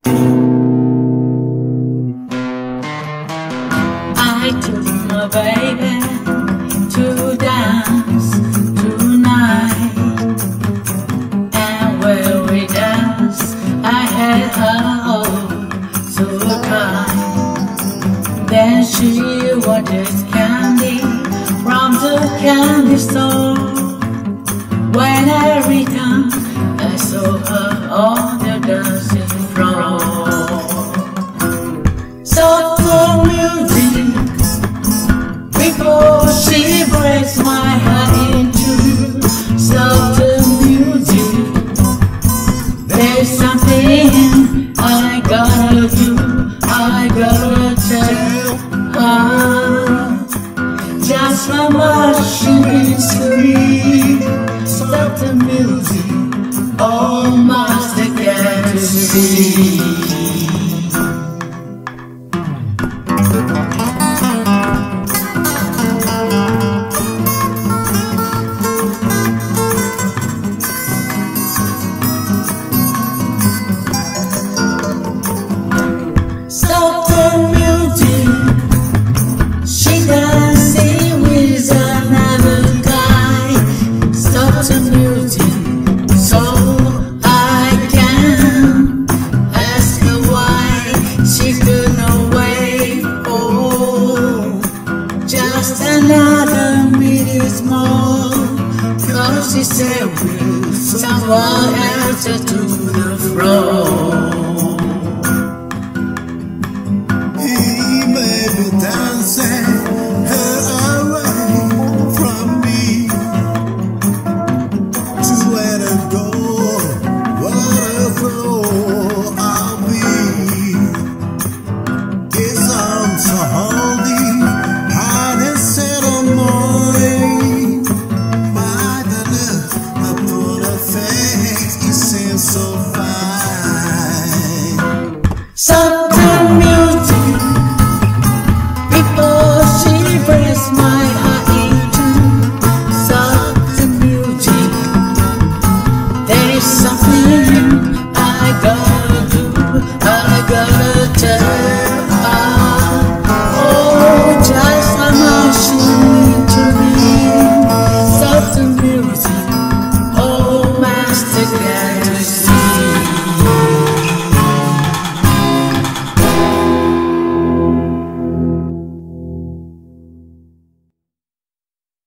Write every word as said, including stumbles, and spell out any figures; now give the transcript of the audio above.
I took my baby to dance tonight, and when we danced, I had her all so kind. Then she wanted candy from the candy store. When I returned, I saw her on the dancing floor. Soft music before she breaks my heart in two. Soft music, there's something I gotta do. I gotta tell her just how much she means to me. Stop the music, almost again to see. Stop the music, she dancing with another guy. Stop the music, so I can ask her why she couldn't wait. Oh, just another minute more, 'cause she said with someone else to the floor.